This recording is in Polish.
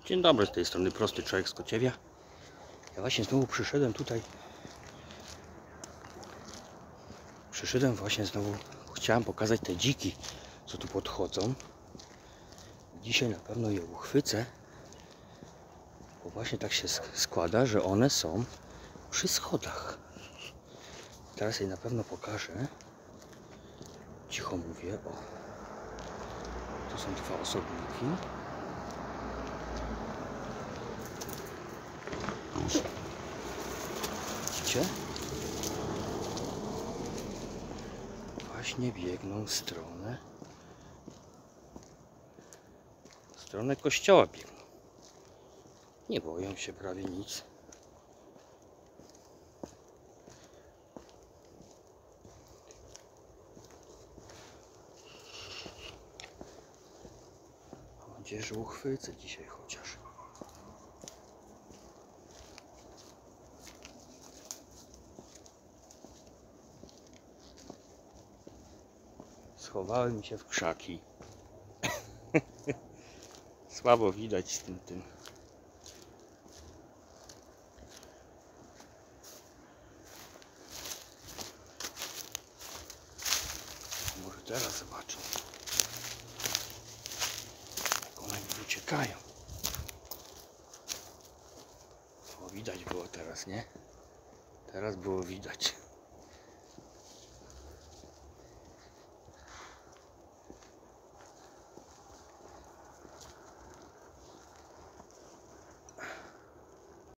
Dzień dobry, z tej strony Prosty Człowiek z Kociewia. Ja właśnie znowu przyszedłem tutaj. Chciałem pokazać te dziki, co tu podchodzą. Dzisiaj na pewno je uchwycę, bo właśnie tak się składa, że one są przy schodach. Teraz je na pewno pokażę. Cicho mówię, o. Tu są dwa osobniki. Widzicie? Właśnie biegną w stronę kościoła biegną. Nie boją się prawie nic. Mam nadzieję, że uchwycę dzisiaj chociaż. Schowałem się w krzaki. Słabo widać z tym. Może teraz zobaczę, jak one mi uciekają. Bo widać było teraz, nie? Teraz było widać.